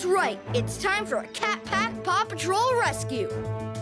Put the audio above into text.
right. It's time for a Cat Pack Paw Patrol rescue.